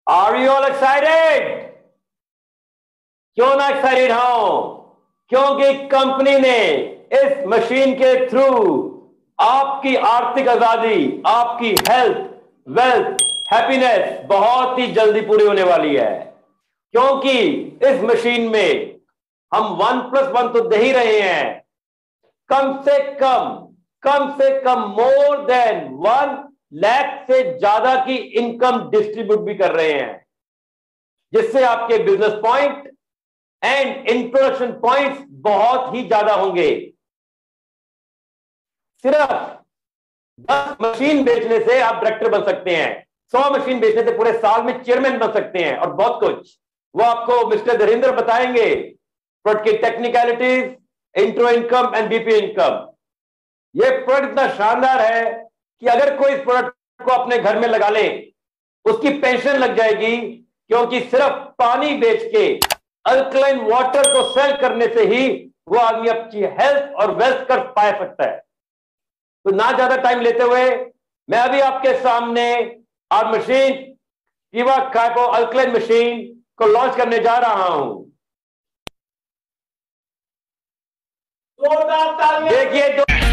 Are you all excited? क्यों ना excited हो? क्योंकि कंपनी ने इस मशीन के थ्रू आपकी आर्थिक आजादी, आपकी हेल्थ, वेल्थ, हैप्पीनेस बहुत ही जल्दी पूरी होने वाली है। क्योंकि इस मशीन में हम 1+1 तो दे ही रहे हैं, कम से कम मोर देन 1 लाख से ज्यादा की इनकम डिस्ट्रीब्यूट भी कर रहे हैं, जिससे आपके business point and introduction points बहुत ही ज्यादा होंगे। सिर्फ 10 मशीन बेचने से आप डायरेक्टर बन सकते हैं, 100 मशीन बेचने से पूरे साल में चेयरमैन बन सकते हैं, और बहुत कुछ वो आपको मिस्टर धीरेन्द्र बताएंगे। प्रोडक्ट की technicalities, intro income and BP income. ये प्रोडक्ट इतना शानदार है कि अगर कोई इस प्रोडक्ट को अपने घर में लगा ले, उसकी पेंशन लग जाएगी, क्योंकि सिर्फ पानी बेच के अल्कलाइन वाटर को सेल करने से ही वो आदमी अपनी हेल्थ और वेल्थ कर पा सकता है। तो ना ज्यादा टाइम लेते हुए मैं अभी आपके सामने और मशीन कीवा काइपो अल्कलाइन मशीन को लॉन्च करने जा रहा हूं। देखिए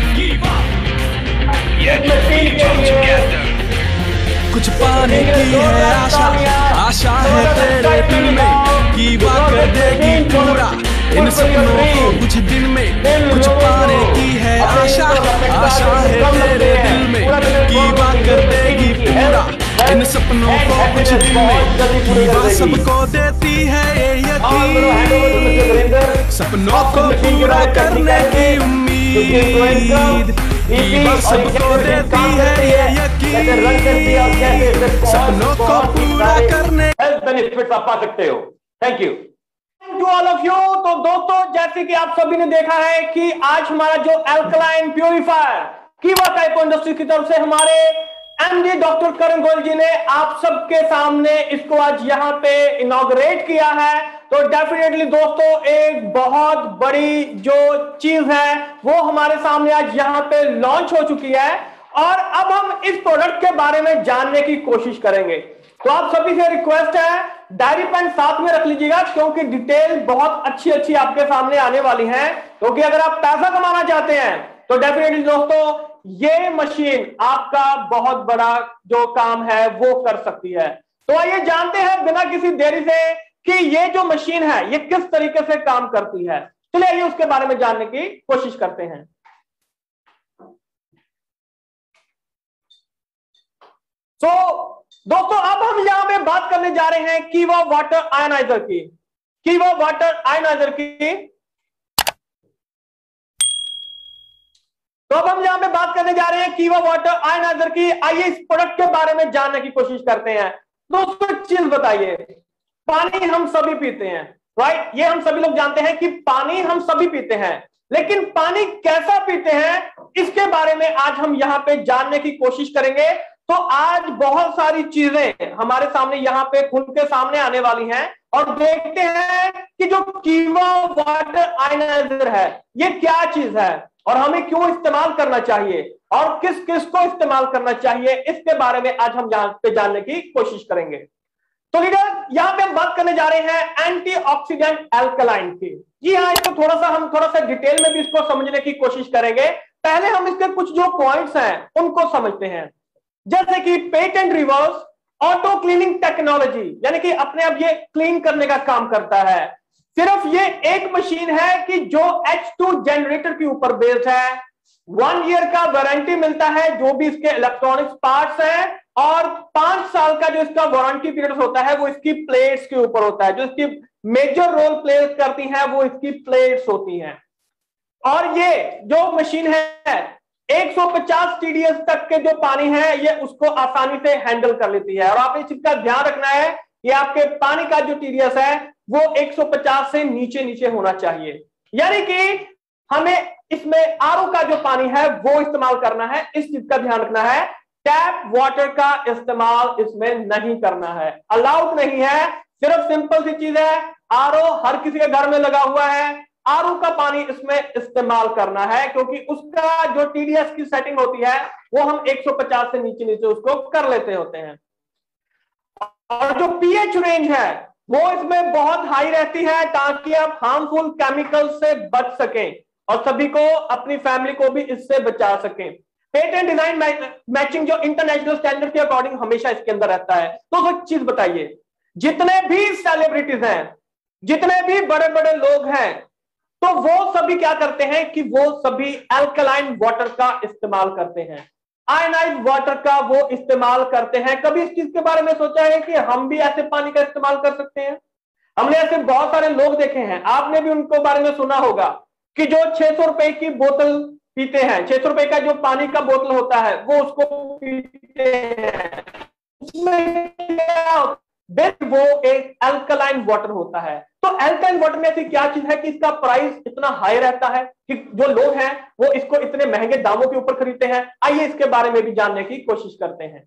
मशीन के लिए कुछ पाने की है आशा, आशा है तेरे दिल में, कीवा कर देगी पूरा इन सपनों को कुछ दिन में। कुछ पाने की है आशा, आशा है तेरे दिल में, कीवा कर देगी पूरा इन सपनों को कुछ दिन में। कीवा सबको देती है ये यकीन, सपनों को पूरा करने की उम्मीद। कीवा सबको देती है ये यकीन, सपनों को पूरा करने हेल्थ बेनिफिट्स आप पा सकते हो। Thank you to all of you. तो दोस्तों, जैसे कि आप सभी ने देखा है कि आज हमारा जो अल्कलाइन प्यूरिफायर कीवा काइपो इंडस्ट्री की तरफ से हमारे एमडी डॉक्टर करण गोयल जी ने आप सबके सामने इसको आज यहाँ पे इनॉग्रेट किया है। तो डेफिनेटली दोस्तों, एक बहुत बड़ी जो चीज है वो हमारे सामने आज यहाँ पे लॉन्च हो चुकी है, और अब हम इस प्रोडक्ट के बारे में जानने की कोशिश करेंगे। तो आप सभी से रिक्वेस्ट है, डायरी पेन साथ में रख लीजिएगा, क्योंकि डिटेल बहुत अच्छी अच्छी आपके सामने आने वाली है। क्योंकि अगर आप पैसा कमाना चाहते हैं तो डेफिनेटली दोस्तों ये मशीन आपका बहुत बड़ा जो काम है वो कर सकती है। तो आइए जानते हैं बिना किसी देरी से कि ये जो मशीन है ये किस तरीके से काम करती है। चलिए आइए उसके बारे में जानने की कोशिश करते हैं। तो दोस्तों, अब हम यहां पे बात करने जा रहे हैं कीवा वाटर आयनाइजर की। कीवा वाटर आयनाइजर की तो अब हम यहां पे बात करने जा रहे हैं कीवा वाटर आयनाइजर की। आइए इस प्रोडक्ट के बारे में जानने की कोशिश करते हैं। दोस्तों, एक चीज बताइए, पानी हम सभी पीते हैं, राइट? ये हम सभी लोग जानते हैं कि पानी हम सभी पीते हैं, लेकिन पानी कैसा पीते हैं इसके बारे में आज हम यहां पे जानने की कोशिश करेंगे। तो आज बहुत सारी चीजें हमारे सामने यहाँ पे खुल के सामने आने वाली हैं, और देखते हैं कि जो कीवा वाटर आयनाइजर है ये क्या चीज है और हमें क्यों इस्तेमाल करना चाहिए और किस किस को इस्तेमाल करना चाहिए, इसके बारे में आज हम यहाँ पे जानने की कोशिश करेंगे। तो लीडर, यहाँ पे हम बात करने जा रहे हैं एंटीऑक्सीडेंट अल्कलाइन की। जी हाँ, इसको हम थोड़ा सा डिटेल में भी इसको समझने की कोशिश करेंगे। पहले हम इसके कुछ जो पॉइंट्स हैं उनको समझते हैं, जैसे कि patent reverse auto cleaning technology, यानी कि अपने आप ये क्लीन करने का काम करता है। सिर्फ ये एक मशीन है कि जो H2 जनरेटर के ऊपर बेस्ड है। 1 ईयर का वारंटी मिलता है जो भी इसके इलेक्ट्रॉनिक्स पार्ट्स हैं, और 5 साल का जो इसका वारंटी पीरियड होता है वो इसकी प्लेट्स के ऊपर होता है। जो इसकी मेजर रोल प्ले करती हैं वो इसकी प्लेट्स होती हैं। और ये जो मशीन है 150 TDS तक के जो पानी है ये उसको आसानी से हैंडल कर लेती है। और आपने इस चीज का ध्यान रखना है कि आपके पानी का जो TDS है वो 150 से नीचे नीचे होना चाहिए, यानी कि हमें इसमें आरओ का जो पानी है वो इस्तेमाल करना है। इस चीज का ध्यान रखना है, टैप वाटर का इस्तेमाल इसमें नहीं करना है, अलाउड नहीं है। सिर्फ सिंपल सी चीज है, आरओ हर किसी के घर में लगा हुआ है, आरओ का पानी इसमें इस्तेमाल करना है, क्योंकि उसका जो TDS की सेटिंग होती है वो हम 150 से नीचे नीचे उसको कर लेते होते हैं। और जो पीएच रेंज है वो इसमें बहुत हाई रहती है ताकि आप हार्मफुल केमिकल से बच सकें और सभी को, अपनी फैमिली को भी इससे बचा सकें। पेट एंड डिजाइन मैचिंग जो इंटरनेशनल स्टैंडर्ड के अकॉर्डिंग हमेशा इसके अंदर रहता है। तो एक चीज बताइए, जितने भी सेलिब्रिटीज हैं, जितने भी बड़े बड़े लोग हैं, तो वो सभी क्या करते हैं कि वो सभी अल्कलाइन वाटर का इस्तेमाल करते हैं, आयनाइज्ड वाटर का वो इस्तेमाल करते हैं। कभी इस चीज के बारे में सोचा है कि हम भी ऐसे पानी का इस्तेमाल कर सकते हैं? हमने ऐसे बहुत सारे लोग देखे हैं, आपने भी उनको बारे में सुना होगा कि जो 600 रुपए की बोतल पीते हैं, 600 रुपए का जो पानी का बोतल होता है वो उसको पीते हैं। उसमें क्या, वो एक अल्कलाइन वाटर होता है। तो अल्कलाइन वाटर में ऐसी क्या चीज है कि इसका प्राइस इतना हाई रहता है कि जो लोग हैं वो इसको इतने महंगे दामों के ऊपर खरीदते हैं? आइए इसके बारे में भी जानने की कोशिश करते हैं।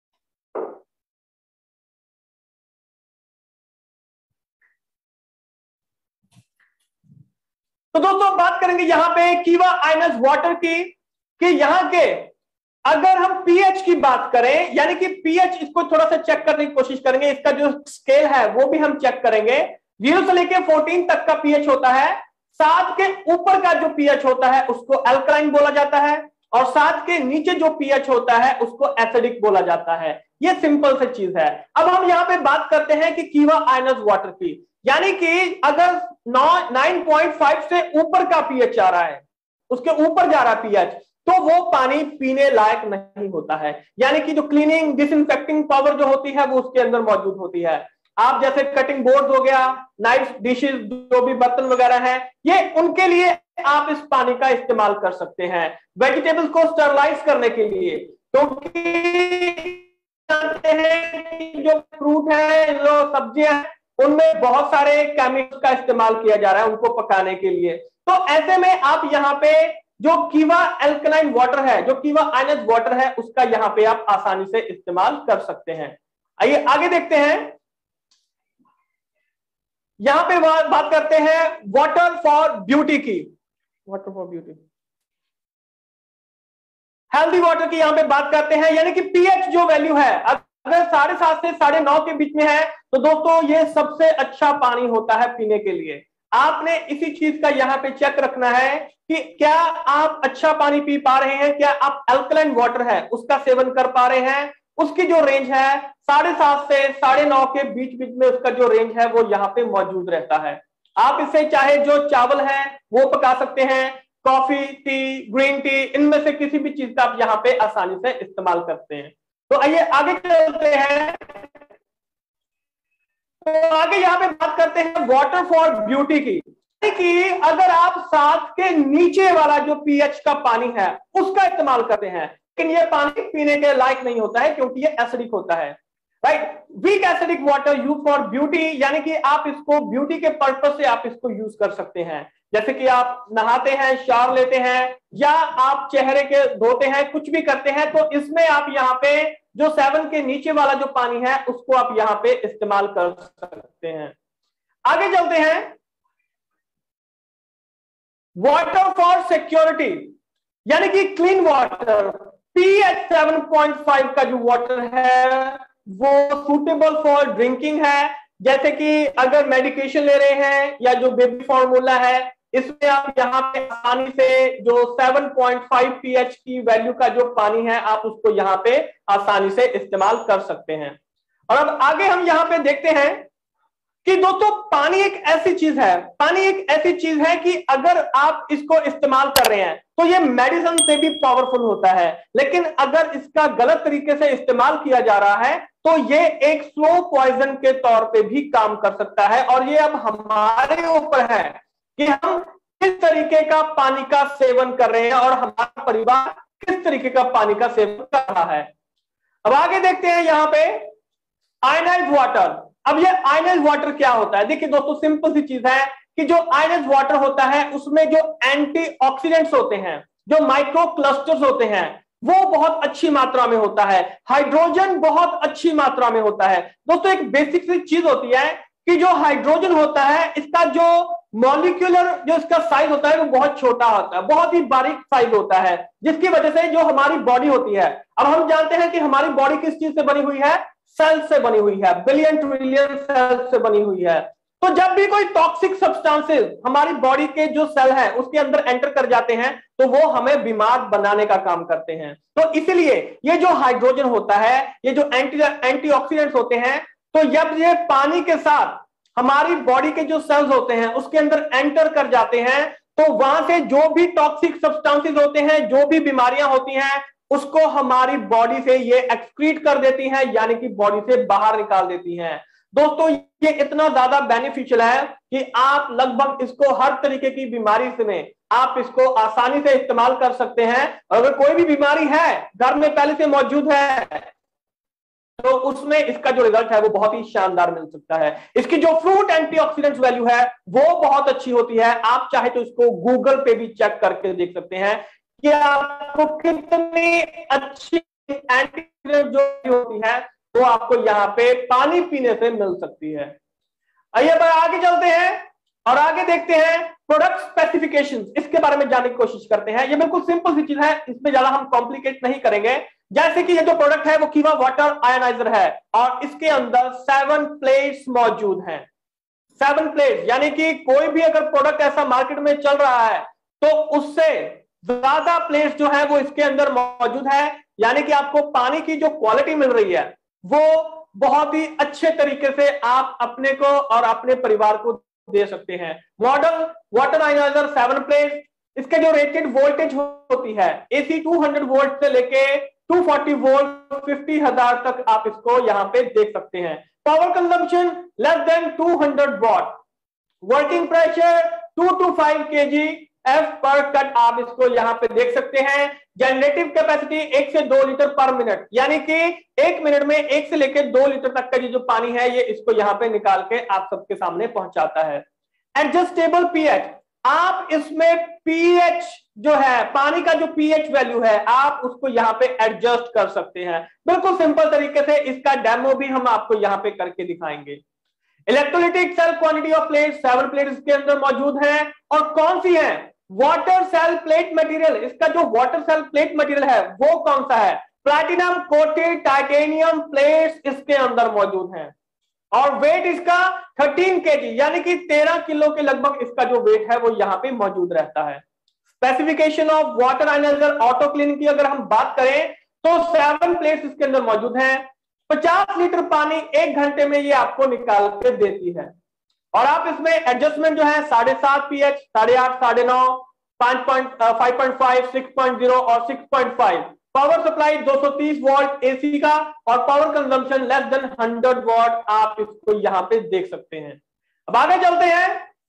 तो दोस्तों बात करेंगे यहां पे कीवा आयनस वाटर की, कि यहां के अगर हम पीएच की बात करें, यानी कि पीएच, इसको थोड़ा सा चेक करने की कोशिश करेंगे, इसका जो स्केल है वो भी हम चेक करेंगे। 0 से लेके 14 तक का पीएच होता है। 7 के ऊपर का जो पीएच होता है उसको अल्कलाइन बोला जाता है, और 7 के नीचे जो पीएच होता है उसको एसिडिक बोला जाता है। ये सिंपल सी चीज है। अब हम यहां पे बात करते हैं कि कीवा आयनस वाटर की, यानी कि अगर 9.5 से ऊपर का पीएच आ रहा है, उसके ऊपर जा रहा है पीएच, तो वो पानी पीने लायक नहीं होता है। यानी कि जो क्लीनिंग डिसइंफेक्टिंग पावर जो होती है वो उसके अंदर मौजूद होती है। आप जैसे कटिंग बोर्ड हो गया, नाइफ, डिशेस, जो भी बर्तन वगैरह हैं, ये उनके लिए आप इस पानी का इस्तेमाल कर सकते हैं। वेजिटेबल्स को स्टरलाइज करने के लिए, क्योंकि जो फ्रूट है, जो सब्जियां हैं, उनमें बहुत सारे केमिकल्स का इस्तेमाल किया जा रहा है उनको पकाने के लिए। तो ऐसे में आप यहाँ पे जो कीवा अल्कलाइन वाटर है, जो कीवा आयनस वाटर है, उसका यहां पे आप आसानी से इस्तेमाल कर सकते हैं। आइए आगे देखते हैं। यहां पे बात करते हैं वाटर फॉर ब्यूटी की, water for beauty, healthy water की यहां पे बात करते हैं। यानी कि पीएच जो वैल्यू है अगर 7.5 से 9.5 के बीच में है तो दोस्तों ये सबसे अच्छा पानी होता है पीने के लिए। आपने इसी चीज का यहाँ पे चेक रखना है कि क्या आप अच्छा पानी पी पा रहे हैं, क्या आप अल्कलाइन वाटर है उसका सेवन कर पा रहे हैं। उसकी जो रेंज है 7.5 से 9.5 के बीच बीच में उसका जो रेंज है वो यहाँ पे मौजूद रहता है। आप इससे चाहे जो चावल है वो पका सकते हैं, कॉफी, टी, ग्रीन टी, इनमें से किसी भी चीज का आप यहाँ पे आसानी से इस्तेमाल करते हैं। तो आइए आगे चलते हैं। तो आगे यहाँ पे बात करते हैं वाटर फॉर ब्यूटी की, कि अगर आप 7 के नीचे वाला जो पीएच का पानी है उसका इस्तेमाल करते हैं, लेकिन ये पानी पीने के लायक नहीं होता है क्योंकि ये एसिडिक होता है। Right, weak acidic water use for beauty, यानी कि आप इसको ब्यूटी के पर्पज से आप इसको यूज कर सकते हैं। जैसे कि आप नहाते हैं, शावर लेते हैं, या आप चेहरे के धोते हैं, कुछ भी करते हैं, तो इसमें आप यहाँ पे जो 7 के नीचे वाला जो पानी है उसको आप यहाँ पे इस्तेमाल कर सकते हैं। आगे चलते हैं, वाटर फॉर सिक्योरिटी, यानी कि क्लीन वाटर। पीएच 7.5 का जो वाटर है वो सूटेबल फॉर ड्रिंकिंग है। जैसे कि अगर मेडिकेशन ले रहे हैं या जो बेबी फॉर्मूला है, इसमें आप यहाँ पे आसानी से जो 7.5 पीएच की वैल्यू का जो पानी है आप उसको यहाँ पे आसानी से इस्तेमाल कर सकते हैं। और अब आगे हम यहाँ पे देखते हैं कि दोस्तों पानी एक ऐसी चीज है, पानी एक ऐसी चीज है कि अगर आप इसको इस्तेमाल कर रहे हैं तो ये मेडिसिन से भी पावरफुल होता है, लेकिन अगर इसका गलत तरीके से इस्तेमाल किया जा रहा है तो ये एक स्लो पॉइजन के तौर पे भी काम कर सकता है। और ये अब हमारे ऊपर है कि हम किस तरीके का पानी का सेवन कर रहे हैं और हमारा परिवार किस तरीके का पानी का सेवन कर रहा है। अब आगे देखते हैं यहाँ पे आयनाइज्ड वाटर। अब ये आयनाइज्ड वाटर क्या होता है? देखिए दोस्तों, सिंपल सी चीज है कि जो आयनाइज्ड वाटर होता है उसमें जो एंटीऑक्सीडेंट्स होते हैं, जो माइक्रो क्लस्टर्स होते हैं, वो बहुत अच्छी मात्रा में होता है। हाइड्रोजन बहुत अच्छी मात्रा में होता है। दोस्तों एक बेसिक सी चीज होती है कि जो हाइड्रोजन होता है इसका जो मॉलिक्यूलर जो इसका साइज होता है वो बहुत छोटा होता है, बहुत ही बारीक साइज होता है, जिसकी वजह से जो हमारी बॉडी होती है, अब हम जानते हैं कि हमारी बॉडी किस चीज से बनी हुई है, सेल से बनी हुई है, बिलियन ट्रिलियन सेल से बनी हुई है। तो जब भी कोई टॉक्सिक सब्सटेंसेस हमारी बॉडी के जो सेल हैं उसके अंदर एंटर कर जाते हैं तो वो हमें बीमार बनाने का काम करते हैं। तो इसलिए ये जो हाइड्रोजन होता है, ये जो एंटीऑक्सीडेंट्स होते हैं, तो जब ये पानी के साथ हमारी बॉडी के जो सेल्स होते हैं उसके अंदर एंटर कर जाते हैं तो वहां से जो भी टॉक्सिक सब्सटेंसेस होते हैं, जो भी बीमारियां होती हैं, उसको हमारी बॉडी से ये एक्सक्रीट कर देती हैं, यानी कि बॉडी से बाहर निकाल देती हैं। दोस्तों ये इतना ज्यादा बेनिफिशियल है कि आप लगभग इसको हर तरीके की बीमारी में आप इसको आसानी से इस्तेमाल कर सकते हैं। अगर कोई भी बीमारी है घर में पहले से मौजूद है तो उसमें इसका जो रिजल्ट है वो बहुत ही शानदार मिल सकता है। इसकी जो फ्रूट एंटीऑक्सीडेंट वैल्यू है वो बहुत अच्छी होती है। आप चाहे तो इसको गूगल पे भी चेक करके देख सकते हैं कि आपको कितनी अच्छी एंटीऑक्सीडेंट जो होती है वो आपको यहाँ पे पानी पीने से मिल सकती है। आइए आगे चलते हैं और आगे देखते हैं प्रोडक्ट स्पेसिफिकेशंस, इसके बारे में जानने की कोशिश करते हैं। ये बिल्कुल सिंपल सी चीज है, इसमें ज्यादा हम कॉम्प्लिकेट नहीं करेंगे। जैसे कि ये जो प्रोडक्ट है वो कीवा वाटर आयनाइजर है और इसके अंदर 7 प्लेट्स मौजूद हैं। 7 प्लेट्स यानी कि कोई भी अगर प्रोडक्ट ऐसा मार्केट में चल रहा है तो उससे ज्यादा प्लेट्स जो है वो इसके अंदर मौजूद है, यानी कि आपको पानी की जो क्वालिटी मिल रही है वो बहुत ही अच्छे तरीके से आप अपने को और अपने परिवार को दे सकते हैं। मॉडल वाटर आयनाइजर 7 प्लेट्स, इसके जो रेटेड वोल्टेज होती है AC 200 वोल्ट से लेके 240 वोल्ट 50,000 तक आप इसको यहां पे देख सकते हैं। Power consumption less than 200 watt, working pressure 2 to 5 kg F पर कट आप इसको यहां पे देख सकते हैं। जनरेटिव कैपेसिटी 1 से 2 लीटर पर मिनट, यानी कि 1 मिनट में 1 से लेकर 2 लीटर तक का जो पानी है ये इसको यहां पे निकाल के आप सबके सामने पहुंचाता है। एडजस्टेबल पीएच, आप इसमें पीएच जो है, पानी का जो पीएच वैल्यू है आप उसको यहां पे एडजस्ट कर सकते हैं। बिल्कुल सिंपल तरीके से इसका डेमो भी हम आपको यहां पे करके दिखाएंगे। Electrolytic cell quantity of plate 7 plate इसके अंदर मौजूद है और कौन सी है? Water cell plate material. इसका जो वाटर सेल प्लेट मटेरियल है वो कौन सा है? प्लैटिनम कोटेड टाइटेनियम प्लेट्स इसके अंदर मौजूद हैं और वेट इसका 13 kg यानी कि 13 किलो के लगभग इसका जो वेट है वो यहां पे मौजूद रहता है। Specification of water ionizer auto clean की अगर हम बात करें तो 7 प्लेट्स इसके अंदर मौजूद हैं। 50 लीटर पानी 1 घंटे में ये आपको निकाल के देती है और आप इसमें एडजस्टमेंट जो है 7.5 pH, 8.5, 9.5, 5.5, 6.0 और 6.5। पावर सप्लाई 230 वोल्ट AC का और power consumption less than 100 watt आप इसको यहां पे देख सकते हैं। अब आगे चलते हैं।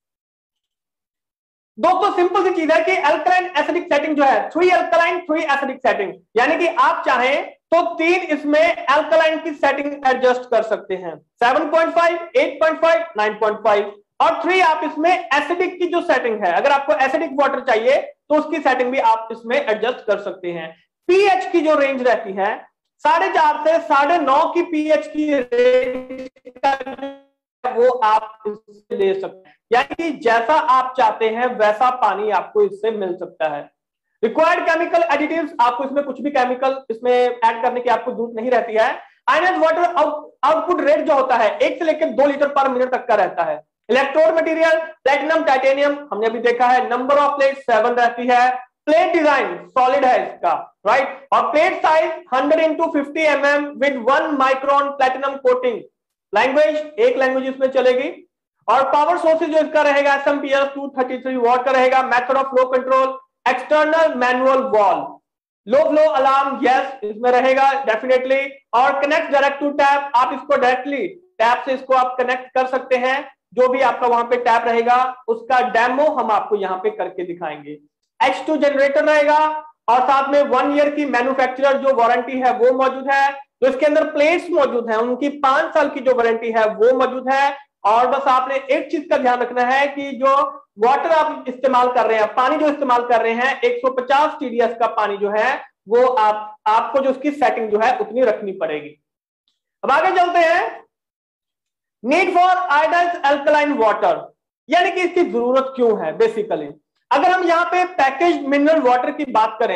दोस्तों सिंपल सी चीज है कि अल्कलाइन एसिडिक सेटिंग जो है 3 अल्कलाइन 3 एसिडिक सेटिंग, यानी कि आप चाहें तो 3 इसमें अल्कलाइन की सेटिंग एडजस्ट कर सकते हैं। 7.5, 8.5, 9.5 और 3 आप इसमें एसिडिक की जो सेटिंग है, अगर आपको एसिडिक वाटर चाहिए तो उसकी सेटिंग भी आप इसमें एडजस्ट कर सकते हैं। पीएच की जो रेंज रहती है 4.5 से 9.5 की पीएच की रेंज वो आप इससे ले सकते हैं, यानी जैसा आप चाहते हैं वैसा पानी आपको इससे मिल सकता है। रिक्वायर्ड केमिकल एडिटिव्स, आपको इसमें कुछ भी केमिकल इसमें ऐड करने की आपको जरूरत नहीं रहती है। आयनाइज्ड वाटर आउटपुट रेट जो होता है 1 से लेकर 2 लीटर पर मिनट तक का रहता है। इलेक्ट्रोड मटेरियल प्लैटिनम टाइटेनियम हमने अभी देखा है। नंबर ऑफ प्लेट 7 रहती है। प्लेट डिजाइन सॉलिड है इसका, राइट, और plate size 100 into 50 mm with 1 micron platinum coating. Language एक लैंग्वेज इसमें चलेगी और पावर सोर्सेज जो इसका रहेगा SMPS 233 वॉट का रहेगा। Method of flow control external manual valve, low flow alarm yes इसमें रहेगा डेफिनेटली, और कनेक्ट डायरेक्ट टू टैप, आप इसको डायरेक्टली टैप से इसको आप कनेक्ट कर सकते हैं। जो भी आपका वहां पे टैप रहेगा उसका डेमो हम आपको यहां पे करके दिखाएंगे। H2 जनरेटर रहेगा और साथ में 1 ईयर की मैन्युफैक्चरर जो वारंटी है वो मौजूद है। तो इसके अंदर प्लेट्स मौजूद हैं, उनकी 5 साल की जो वारंटी है वो मौजूद है। और बस आपने एक चीज का ध्यान रखना है कि जो वाटर आप इस्तेमाल कर रहे हैं, पानी जो इस्तेमाल कर रहे हैं 150 TDS का पानी जो है वो आपको जो उसकी सेटिंग जो है उतनी रखनी पड़ेगी। अब आगे चलते हैं। Need for iodized alkaline water, यानी कि इसकी जरूरत क्यों है। बेसिकली अगर हम यहाँ पे पैकेज्ड मिनरल वाटर की बात करें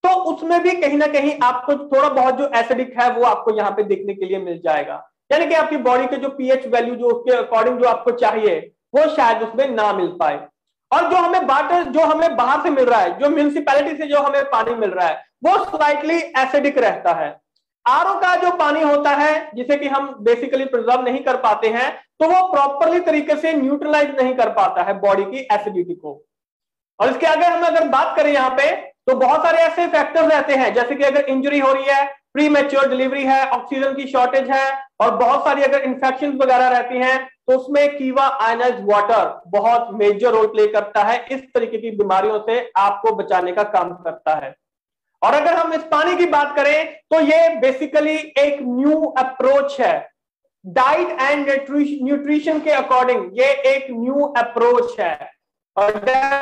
तो उसमें भी कहीं ना कहीं आपको थोड़ा बहुत जो एसिडिक है वो आपको यहाँ पे देखने के लिए मिल जाएगा, यानी कि आपकी बॉडी के जो पीएच वैल्यू जो उसके अकॉर्डिंग जो आपको चाहिए वो शायद उसमें ना मिल पाए। और जो हमें वाटर जो हमें बाहर से मिल रहा है, जो म्यूनिसिपैलिटी से जो हमें पानी मिल रहा है, वो स्लाइटली एसिडिक रहता है। आरओ का जो पानी होता है जिसे कि हम बेसिकली प्रिजर्व नहीं कर पाते हैं, तो वो प्रॉपरली तरीके से न्यूट्रलाइज नहीं कर पाता है बॉडी की एसिडिटी को। और इसके आगे हम अगर बात करें यहाँ पे, तो बहुत सारे ऐसे फैक्टर्स रहते हैं, जैसे कि अगर इंजरी हो रही है, प्री मैच्योर डिलीवरी है, ऑक्सीजन की शॉर्टेज है, और बहुत सारी अगर इन्फेक्शन वगैरह रहती हैं, तो उसमें कीवा आयनाइज्ड वाटर बहुत मेजर रोल प्ले करता है। इस तरीके की बीमारियों से आपको बचाने का काम करता है। और अगर हम इस पानी की बात करें तो ये बेसिकली एक न्यू अप्रोच है, डाइट एंड न्यूट्रिशन के अकॉर्डिंग ये एक न्यू अप्रोच है। और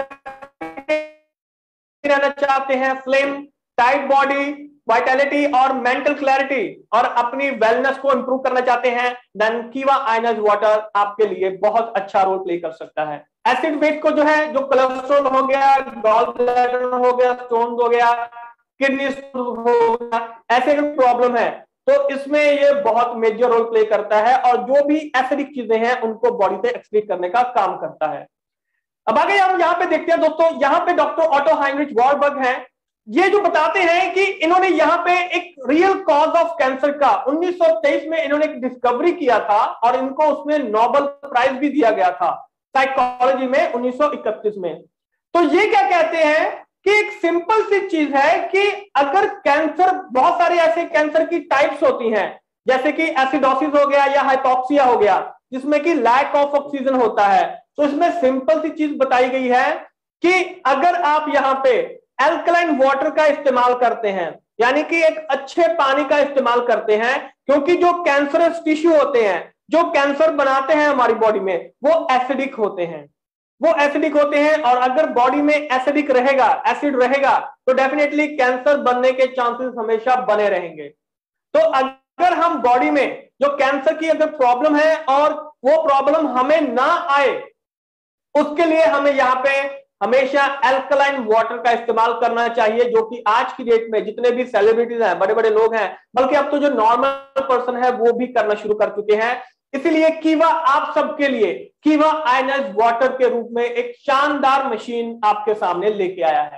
रहना चाहते हैं स्लिम, टाइट बॉडी, वाइटैलिटी और मेंटल क्लैरिटी, और अपनी वेलनेस को इंप्रूव करना चाहते हैं, देन कीवा आयनाइज्ड वाटर आपके लिए बहुत अच्छा रोल प्ले कर सकता है। एसिड वेट को जो है, जो कोलेस्ट्रॉल हो गया, गॉल ब्लैडर हो गया, स्टोन हो गया, किडनी स्टोन हो गया, ऐसे प्रॉब्लम है, तो इसमें ये बहुत मेजर रोल प्ले करता है, और जो भी एसिडिक चीजें हैं उनको बॉडी से एक्सक्रीट करने का काम करता है। अब आगे हम यहाँ पे देखते हैं दोस्तों, यहाँ पे डॉक्टर ऑटो हाइनरिच वार्बर्ग हैं, ये जो बताते हैं कि इन्होंने यहाँ पे एक रियल कॉज ऑफ कैंसर का 1923 में इन्होंने एक डिस्कवरी किया था, और इनको उसमें नोबेल प्राइज भी दिया गया था साइकोलॉजी में 1931 में। तो ये क्या कहते हैं कि एक सिंपल सी चीज है कि अगर कैंसर, बहुत सारे ऐसे कैंसर की टाइप्स होती हैं, जैसे कि एसिडोसिस हो गया या हाइपोक्सिया हो गया, जिसमें कि लैक ऑफ ऑक्सीजन होता है, तो इसमें सिंपल सी चीज बताई गई है कि अगर आप यहाँ पे एल्कलाइन वाटर का इस्तेमाल करते हैं, यानी कि एक अच्छे पानी का इस्तेमाल करते हैं, क्योंकि जो कैंसरस टिश्यू होते हैं, जो कैंसर बनाते हैं हमारी बॉडी में, वो एसिडिक होते हैं, वो एसिडिक होते हैं। और अगर बॉडी में एसिडिक रहेगा, एसिड रहेगा, तो डेफिनेटली कैंसर बनने के चांसेस हमेशा बने रहेंगे। तो अगर हम बॉडी में जो कैंसर की अगर प्रॉब्लम है और वो प्रॉब्लम हमें ना आए, उसके लिए हमें यहाँ पे हमेशा एल्कलाइन वाटर का इस्तेमाल करना चाहिए, जो कि आज की डेट में जितने भी सेलिब्रिटीज हैं, बड़े बड़े लोग हैं, बल्कि अब तो जो नॉर्मल पर्सन है वो भी करना शुरू कर चुके हैं। इसीलिए कीवा आप सबके लिए कीवा आयनाइज्ड वाटर के रूप में एक शानदार मशीन आपके सामने लेके आया है।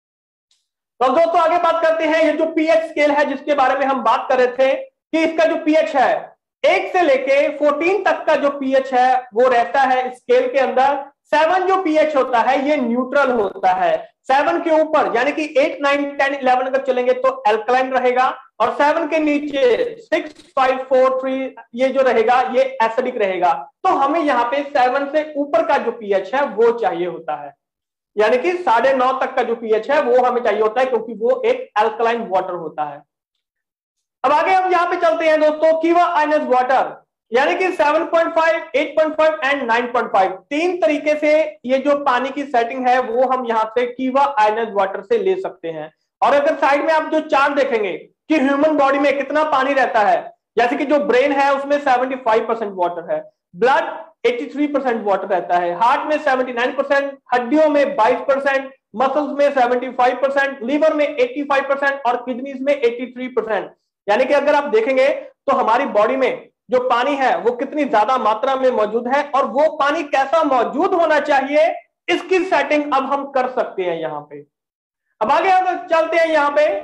तो दोस्तों आगे बात करते हैं, ये जो पीएच स्केल है जिसके बारे में हम बात कर रहे थे, कि इसका जो पीएच है 1 से लेके 14 तक का जो पीएच है वो रहता है स्केल के अंदर। 7 जो पीएच होता है ये न्यूट्रल होता है। 7 के ऊपर यानी कि 8, 9, 10, 11 अगर चलेंगे तो एल्कलाइन रहेगा, और 7 के नीचे 6, 5, 4, 3 ये जो रहेगा ये एसिडिक रहेगा। तो हमें यहाँ पे 7 से ऊपर का जो पीएच है वो चाहिए होता है, यानी कि 9.5 तक का जो पीएच है वो हमें चाहिए होता है, क्योंकि वो एक एल्कलाइन वाटर होता है। अब आगे हम यहाँ पे चलते हैं दोस्तों, कीवा आयनाइज्ड वाटर, यानी कि 7.5, 8.5 एंड 9.5 तीन तरीके से ये जो पानी की सेटिंग है वो हम यहाँ से कीवा आयनाइज्ड वाटर से ले सकते हैं। और अगर साइड में आप जो चार्ट देखेंगे कि ह्यूमन बॉडी में कितना पानी रहता है, जैसे कि जो ब्रेन है उसमें 75% वाटर है, ब्लड 83% वाटर रहता है, हार्ट में 79%, हड्डियों में 22%, मसल्स में 75%, लीवर में 85% और किडनीज में 83%। यानी कि अगर आप देखेंगे तो हमारी बॉडी में जो पानी है वो कितनी ज्यादा मात्रा में मौजूद है, और वो पानी कैसा मौजूद होना चाहिए इसकी सेटिंग अब हम कर सकते हैं यहाँ पे। अब आगे अगर चलते हैं यहाँ पे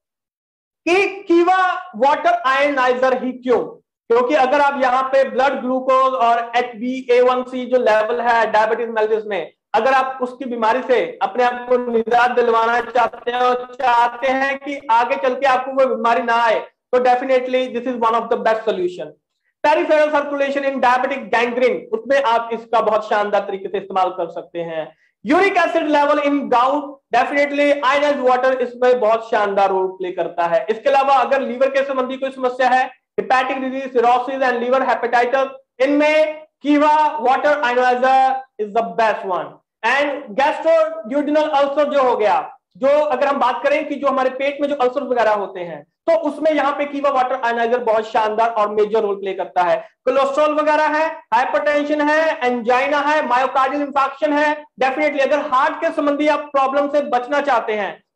कि कीवा वाटर आयनाइजर ही क्यों, क्योंकि अगर आप यहाँ पे ब्लड ग्लूकोज और HbA1c जो लेवल है डायबिटीज मेलिटस में, अगर आप उसकी बीमारी से अपने आप को निजात दिलवाना चाहते हैं और चाहते हैं कि आगे चल के आपको वो बीमारी ना आए, तो definitely this is one of the best solution. Peripheral circulation in diabetic gangrene, उसमें आप इसका बहुत शानदार तरीके से इस्तेमाल कर सकते हैं। Uric acid level in gout, definitely ionized water इसमें बहुत शानदार रोल प्ले करता है। इसके अलावा अगर लीवर के संबंधी कोई समस्या है, hepatic disease, cirrhosis and liver hepatitis, इनमें कीवा water ionizer is the best one. And gastroduodenal ulcer जो हो गया, जो अगर हम बात करें कि जो हमारे पेट में जो अल्सर वगैरह होते हैं, तो उसमें यहाँ पे कीवा वाटर आयनाइजर बहुत शानदार और मेजर रोल प्ले करता है। कोलेस्ट्रॉल वगैरह है, हाइपरटेंशन है, एंजाइना है, मायोकार्डियल इंफेक्शन है, डेफिनेटली अगर हार्ट के संबंधी आप प्रॉब्लम से बचना चाहते हैं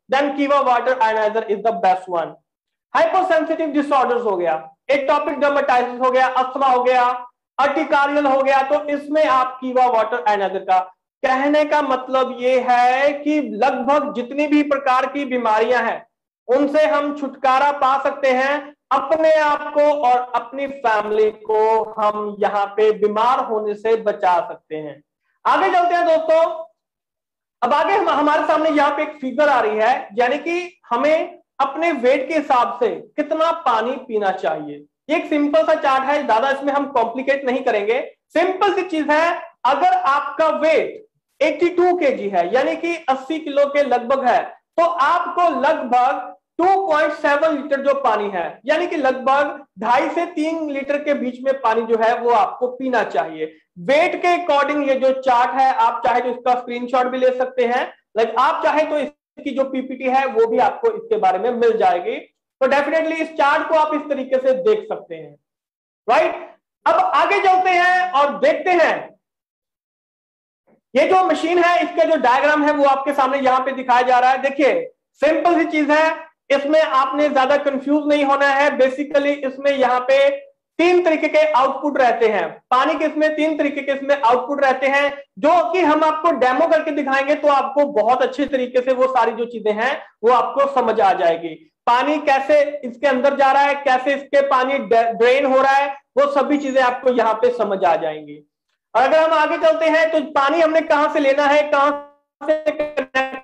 देन कीवा water ionizer is the best one. Hypersensitive disorders हो गया, एटॉपिक डर्मेटाइटिस हो गया, अस्थमा हो गया, अर्टिकारियल हो गया, तो इसमें आप कीवा वाटर आयनाइजर का, कहने का मतलब ये है कि लगभग जितनी भी प्रकार की बीमारियां हैं उनसे हम छुटकारा पा सकते हैं, अपने आप को और अपनी फैमिली को हम यहाँ पे बीमार होने से बचा सकते हैं। आगे चलते हैं दोस्तों। अब आगे हमारे सामने यहाँ पे एक फिगर आ रही है, यानी कि हमें अपने वेट के हिसाब से कितना पानी पीना चाहिए। ये एक सिंपल सा चार्ट है, ज्यादा इसमें हम कॉम्प्लिकेट नहीं करेंगे। सिंपल सी चीज है, अगर आपका वेट 82 kg है यानी कि 80 किलो के लगभग है, तो आपको लगभग 2.7 लीटर जो पानी है यानी कि लगभग 2.5 से 3 लीटर के बीच में पानी जो है वो आपको पीना चाहिए। वेट के अकॉर्डिंग ये जो चार्ट है, आप चाहे तो इसका स्क्रीनशॉट भी ले सकते हैं, लाइक आप चाहे तो इसकी जो पीपीटी है वो भी आपको इसके बारे में मिल जाएगी। तो डेफिनेटली इस चार्ट को आप इस तरीके से देख सकते हैं, राइट। अब आगे चलते हैं और देखते हैं ये जो मशीन है इसका जो डायग्राम है वो आपके सामने यहां पे दिखाया जा रहा है। देखिए सिंपल सी चीज है, इसमें आपने ज्यादा कंफ्यूज नहीं होना है। बेसिकली इसमें यहाँ पे 3 तरीके के आउटपुट रहते हैं, पानी के इसमें 3 तरीके के इसमें आउटपुट रहते हैं, जो कि हम आपको डेमो करके दिखाएंगे तो आपको बहुत अच्छे तरीके से वो सारी जो चीजें हैं वो आपको समझ आ जाएगी। पानी कैसे इसके अंदर जा रहा है, कैसे इसके पानी ड्रेन हो रहा है, वो सभी चीजें आपको यहाँ पे समझ आ जाएंगी। और अगर हम आगे चलते हैं तो पानी हमने कहां से लेना है, कहां से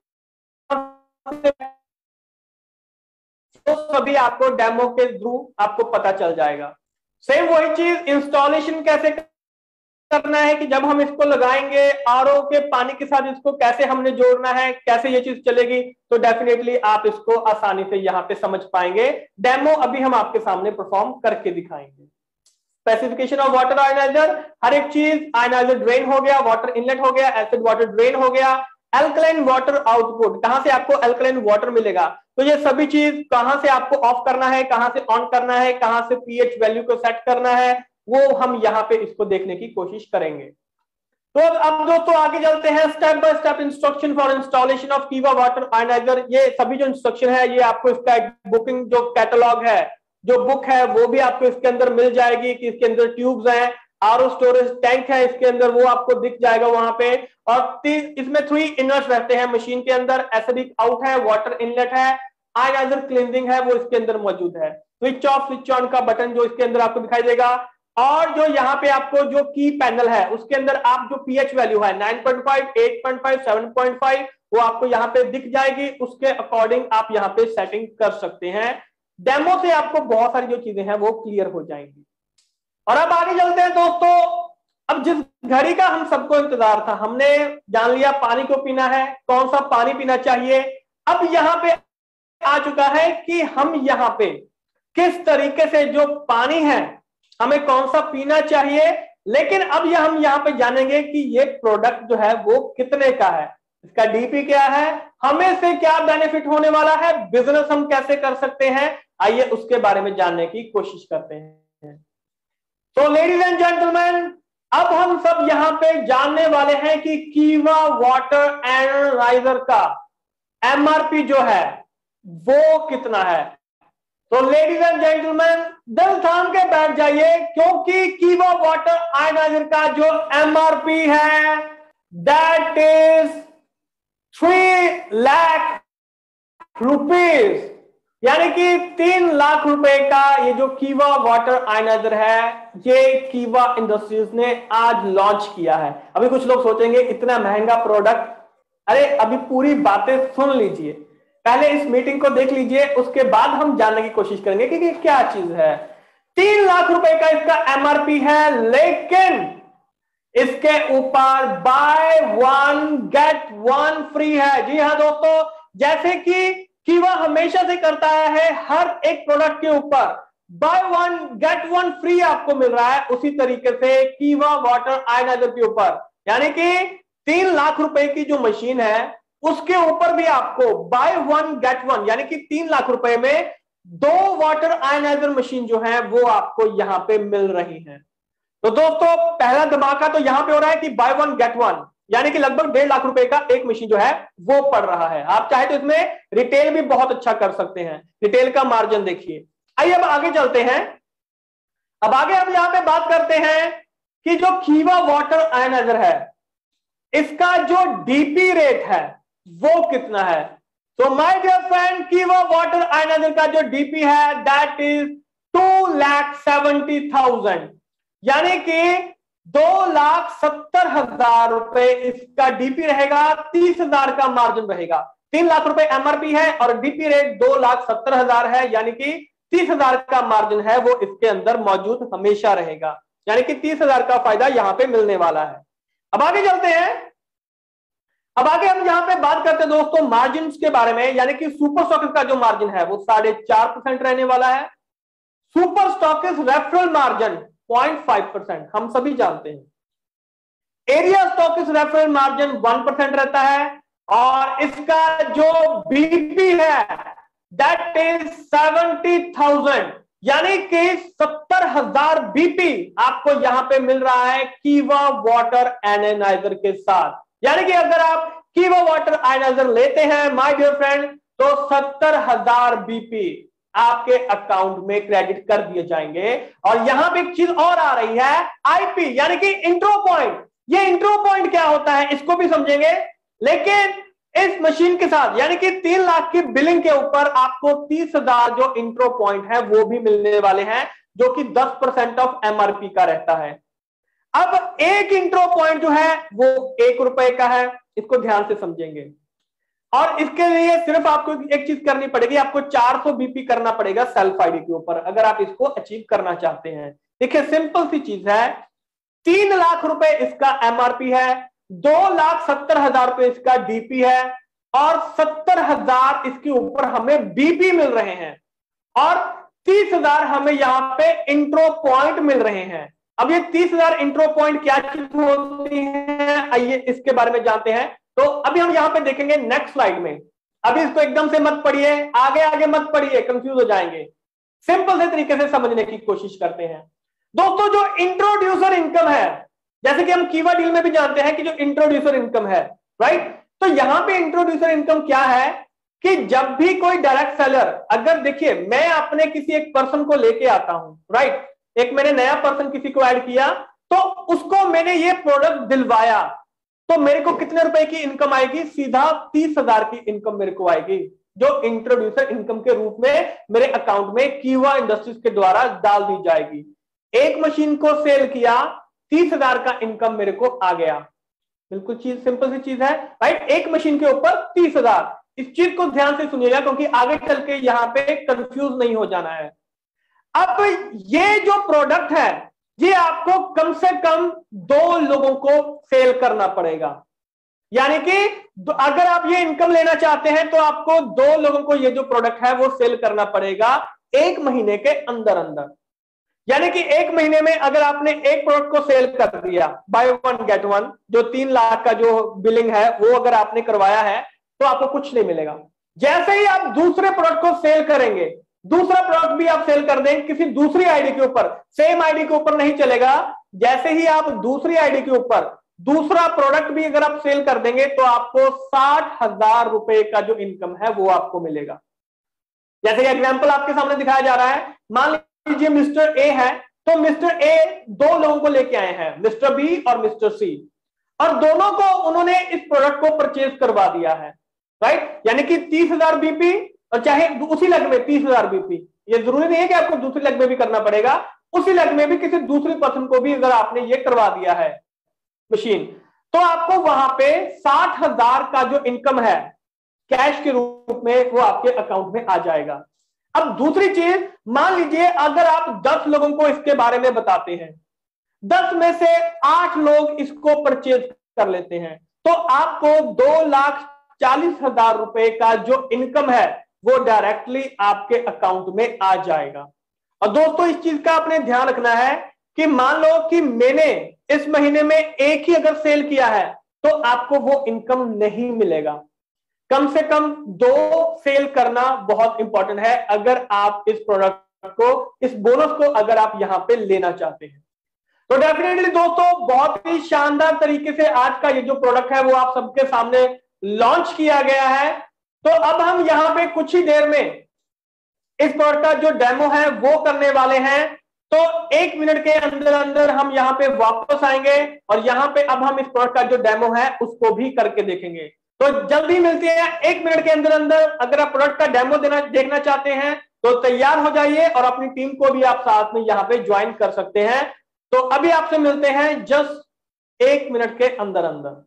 तो सभी आपको डेमो के थ्रू आपको पता चल जाएगा। सेम वही चीज इंस्टॉलेशन कैसे करना है कि जब हम इसको लगाएंगे आरओ के पानी के साथ इसको कैसे हमने जोड़ना है, कैसे ये चीज चलेगी, तो डेफिनेटली आप इसको आसानी से यहाँ पे समझ पाएंगे। डेमो अभी हम आपके सामने परफॉर्म करके दिखाएंगे। स्पेसिफिकेशन ऑफ वाटर आयनाइजर, हर एक चीज, आयनाइजर ड्रेन हो गया, वाटर इनलेट हो गया, एसिड वाटर ड्रेन हो गया, एल्कलाइन वाटर आउटपुट, कहां से आपको एल्कलाइन वाटर मिलेगा, तो ये सभी चीज कहां से आपको ऑफ करना है, कहां से ऑन करना है, कहां से पीएच वैल्यू को सेट करना है, वो हम यहाँ पे इसको देखने की कोशिश करेंगे। तो अब दोस्तों आगे चलते हैं, step by step instruction for installation of कीवा वाटर आयनाइजर। ये सभी जो इंस्ट्रक्शन है ये आपको इसका एक बुकिंग जो कैटलॉग है, जो बुक है वो भी आपको इसके अंदर मिल जाएगी कि इसके अंदर ट्यूब्स हैं, आरओ स्टोरेज टैंक है इसके अंदर, वो आपको दिख जाएगा वहां पे। और इसमें 3 इनर्ट्स रहते हैं मशीन के अंदर, एसिडिक आउट है, वाटर इनलेट है, आयनाइजर क्लींजिंग है वो इसके अंदर मौजूद है। स्विच ऑफ स्विच ऑन का बटन जो इसके अंदर आपको दिखाई देगा, और जो यहाँ पे आपको जो की पैनल है उसके अंदर आप जो पीएच वैल्यू है 9.5, 8.5, 7.5 वो आपको यहाँ पे दिख जाएगी, उसके अकॉर्डिंग आप यहाँ पे सेटिंग कर सकते हैं। डेमो से आपको बहुत सारी जो चीजें हैं वो क्लियर हो जाएंगी। और अब आगे चलते हैं दोस्तों। अब जिस घड़ी का हम सबको इंतजार था, हमने जान लिया पानी को पीना है, कौन सा पानी पीना चाहिए। अब यहाँ पे आ चुका है कि हम यहाँ पे किस तरीके से जो पानी है हमें कौन सा पीना चाहिए, लेकिन अब यह हम यहाँ पे जानेंगे कि ये प्रोडक्ट जो है वो कितने का है, इसका डीपी क्या है, हमें से क्या बेनिफिट होने वाला है, बिजनेस हम कैसे कर सकते हैं, आइए उसके बारे में जानने की कोशिश करते हैं। तो लेडीज एंड जेंटलमैन, अब हम सब यहाँ पे जानने वाले हैं कि कीवा वाटर एनालाइजर का एमआरपी जो है वो कितना है। तो लेडीज एंड जेंटलमैन दिल थाम के बैठ जाइए, क्योंकि कीवा वाटर आयनाइजर का जो एमआरपी है दैट इज 3 लाख रुपीज, यानी कि 3 लाख रुपए का ये जो कीवा वाटर आयनाइजर है ये कीवा इंडस्ट्रीज ने आज लॉन्च किया है। अभी कुछ लोग सोचेंगे इतना महंगा प्रोडक्ट, अरे अभी पूरी बातें सुन लीजिए, पहले इस मीटिंग को देख लीजिए, उसके बाद हम जानने की कोशिश करेंगे कि क्या चीज है। 3 लाख रुपए का इसका एमआरपी है, लेकिन इसके ऊपर बाय 1 गेट 1 फ्री है। जी हाँ दोस्तों, जैसे कि कीवा हमेशा से करता है, हर एक प्रोडक्ट के ऊपर बाय 1 गेट 1 फ्री आपको मिल रहा है, उसी तरीके से कीवा वाटर आयनाइजर के ऊपर, यानी कि 3 लाख रुपए की जो मशीन है उसके ऊपर भी आपको बाय 1 गेट 1 यानी कि 3 लाख रुपए में 2 वाटर आयनाइजर मशीन जो है वो आपको यहां पे मिल रही है। तो दोस्तों पहला धमाका तो यहां पे हो रहा है कि बाय 1 गेट 1, यानी कि लगभग 1.5 लाख रुपए का एक मशीन जो है वो पड़ रहा है। आप चाहे तो इसमें रिटेल भी बहुत अच्छा कर सकते हैं, रिटेल का मार्जिन देखिए। आइए अब आगे चलते हैं। अब आगे हम यहां पे बात करते हैं कि जो कीवा वाटर आयनाइजर है इसका जो डीपी रेट है वो कितना है। तो माय डियर फ्रेंड, कीवा वाटर आयनाइजर का जो डीपी है दैट इज 2,70,000, यानी कि 2,70,000 रुपए इसका डीपी रहेगा, 30,000 का मार्जिन रहेगा। 3 लाख रुपए एमआरपी है और डीपी रेट 2,70,000 है, यानी कि 30,000 का मार्जिन है वो इसके अंदर मौजूद हमेशा रहेगा, यानी कि 30,000 का फायदा यहां पे मिलने वाला है। अब आगे चलते हैं। अब आगे हम यहां पे बात करते हैं दोस्तों मार्जिन के बारे में, यानी कि सुपर स्टॉकिस्ट का जो मार्जिन है वो 4.5% रहने वाला है। सुपर स्टॉकिस्ट रेफरल मार्जिन 0.5%, हम सभी जानते हैं। एरिया स्टॉकिस्ट रेफरल मार्जिन 1% रहता है और इसका जो बीपी है दैट इज 70,000, यानी कि 70,000 बीपी आपको यहां पे मिल रहा है कीवा वाटर आयनाइजर के साथ। यानी कि अगर आप कीवा वाटर आयनाइजर लेते हैं माय डियर फ्रेंड तो 70,000 बीपी आपके अकाउंट में क्रेडिट कर दिए जाएंगे। और यहां पे एक चीज और आ रही है आईपी, यानी कि इंट्रो पॉइंट। ये इंट्रो पॉइंट क्या होता है इसको भी समझेंगे, लेकिन इस मशीन के साथ यानी कि 3 लाख की बिलिंग के ऊपर आपको 30,000 जो इंट्रो पॉइंट है वो भी मिलने वाले हैं, जो कि 10% ऑफ एमआरपी का रहता है। अब एक इंट्रो पॉइंट जो है वो 1 रुपए का है, इसको ध्यान से समझेंगे। और इसके लिए सिर्फ आपको एक चीज करनी पड़ेगी, आपको 400 बीपी करना पड़ेगा सेल्फ आईडी के ऊपर अगर आप इसको अचीव करना चाहते हैं। देखिए सिंपल सी चीज है, 3 लाख रुपए इसका एमआरपी है, 2,70,000 रुपए इसका डीपी है और 70,000 इसके ऊपर हमें बीपी मिल रहे हैं और 30,000 हमें यहां पे इंट्रो पॉइंट मिल रहे हैं। अब ये 30,000 इंट्रो पॉइंट क्या चीज होती है, आइए इसके बारे में जानते हैं। तो अभी हम यहां पे देखेंगे नेक्स्ट स्लाइड में। अभी इसको एकदम से मत पढ़िए, आगे आगे मत पढ़िए, कंफ्यूज हो जाएंगे। सिंपल से तरीके से समझने की कोशिश करते हैं। दोस्तों जो इंट्रोड्यूसर इनकम है, जैसे कि हम कीवा डील में भी जानते हैं कि जो इंट्रोड्यूसर इनकम है, राइट, तो यहां पे इंट्रोड्यूसर इनकम क्या है कि जब भी कोई डायरेक्ट सेलर, अगर देखिए मैं अपने किसी एक पर्सन को लेके आता हूं, राइट, एक मैंने नया पर्सन किसी को ऐड किया तो उसको मैंने ये प्रोडक्ट दिलवाया तो मेरे को कितने रुपए की इनकम आएगी, सीधा 30,000 की इनकम मेरे को आएगी, जो इंट्रोड्यूसर इनकम के रूप में मेरे अकाउंट में कीवा इंडस्ट्रीज के द्वारा डाल दी जाएगी। एक मशीन को सेल किया, 30,000 का इनकम मेरे को आ गया। बिल्कुल चीज सिंपल सी चीज है, राइट, एक मशीन के ऊपर 30,000। इस चीज को ध्यान से सुनिएगा क्योंकि आगे चल के यहां पे कंफ्यूज नहीं हो जाना है। अब ये जो प्रोडक्ट है ये आपको कम से कम 2 लोगों को सेल करना पड़ेगा, यानी कि अगर आप ये इनकम लेना चाहते हैं तो आपको 2 लोगों को ये जो प्रोडक्ट है वो सेल करना पड़ेगा 1 महीने के अंदर अंदर। यानी कि 1 महीने में अगर आपने एक प्रोडक्ट को सेल कर दिया, बाय 1 गेट 1, जो 3 लाख का जो बिलिंग है वो अगर आपने करवाया है तो आपको कुछ नहीं मिलेगा। जैसे ही आप दूसरे प्रोडक्ट को सेल करेंगे, दूसरा प्रोडक्ट भी आप सेल कर दें किसी दूसरी आईडी के ऊपर, सेम आईडी के ऊपर नहीं चलेगा, जैसे ही आप दूसरी आईडी के ऊपर दूसरा प्रोडक्ट भी अगर आप सेल कर देंगे तो आपको 60,000 रुपए का जो इनकम है वो आपको मिलेगा। जैसे कि एग्जांपल आपके सामने दिखाया जा रहा है, मान लीजिए मिस्टर ए है, तो मिस्टर ए 2 लोगों को लेके आए हैं, मिस्टर बी और मिस्टर सी, और दोनों को उन्होंने इस प्रोडक्ट को परचेज करवा दिया है, राइट, यानी कि 30,000 बीपी, और चाहे उसी लग में 30,000 बीपी, ये जरूरी नहीं है कि आपको दूसरी लग में भी करना पड़ेगा, उसी लग में भी किसी दूसरी पर्सन को भी अगर आपने ये करवा दिया है मशीन, तो आपको वहां पे 60,000 का जो इनकम है कैश के रूप में वो आपके अकाउंट में आ जाएगा। अब दूसरी चीज, मान लीजिए अगर आप 10 लोगों को इसके बारे में बताते हैं, 10 में से 8 लोग इसको परचेज कर लेते हैं, तो आपको 2,40,000 रुपए का जो इनकम है वो डायरेक्टली आपके अकाउंट में आ जाएगा। और दोस्तों इस चीज का आपने ध्यान रखना है कि मान लो कि मैंने इस महीने में एक ही अगर सेल किया है तो आपको वो इनकम नहीं मिलेगा, कम से कम 2 सेल करना बहुत इंपॉर्टेंट है अगर आप इस प्रोडक्ट को, इस बोनस को अगर आप यहां पे लेना चाहते हैं। तो डेफिनेटली दोस्तों बहुत ही शानदार तरीके से आज का ये जो प्रोडक्ट है वो आप सबके सामने लॉन्च किया गया है। तो अब हम यहां पे कुछ ही देर में इस प्रोडक्ट का जो डेमो है वो करने वाले हैं। तो 1 मिनट के अंदर अंदर हम यहां पे वापस आएंगे और यहां पे अब हम इस प्रोडक्ट का जो डेमो है उसको भी करके देखेंगे। तो जल्दी मिलते हैं 1 मिनट के अंदर अंदर। अगर आप प्रोडक्ट का डेमो देखना चाहते हैं तो तैयार हो जाइए और अपनी टीम को भी आप साथ में यहां पे ज्वाइन कर सकते हैं। तो अभी आपसे मिलते हैं जस्ट 1 मिनट के अंदर अंदर।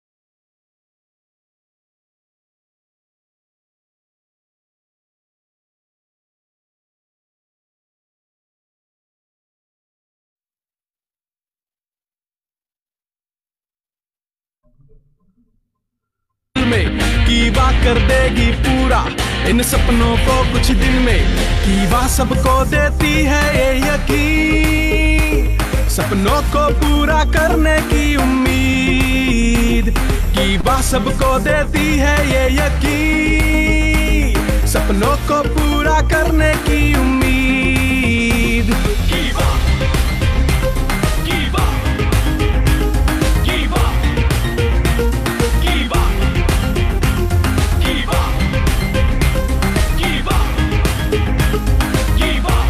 कीवा कर देगी पूरा इन सपनों को कुछ दिन में। कीवा सबको देती है ये यकीन, सपनों को पूरा करने की उम्मीद। कीवा सबको देती है ये यकीन, सपनों को पूरा करने की उम्मीद। कीवा कीवा कीवा कीवा कीवा कीवा कीवा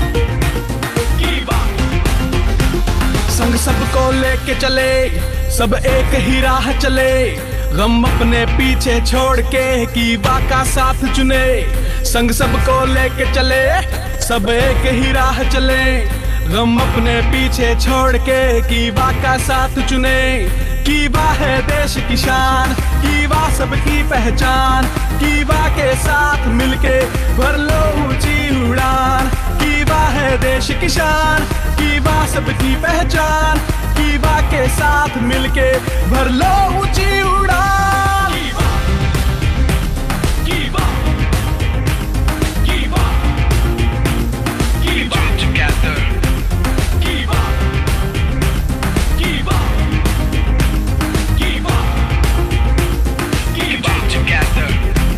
कीवा। संग सबको लेके चले, सब एक ही राह चले, गम अपने पीछे छोड़ के कीवा का साथ चुने। संग सबको लेके चले, सब एक ही राह चले, गम अपने पीछे छोड़ के कीवा का साथ चुने। कीवा है देश की शान, कीवा सबकी पहचान, कीवा के साथ मिलके भर लो ऊंची उड़ान। कीवा है देश की शान, कीवा सबकी पहचान, कीवा के साथ मिलके भर लो ऊंची उड़ान। कीवा कीवा कीवा together। कीवा कीवा कीवा कीवा together।